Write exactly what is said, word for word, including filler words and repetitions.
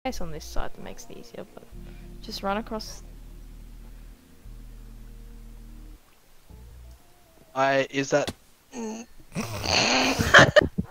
It's on this side that makes it easier, but just run across. I is that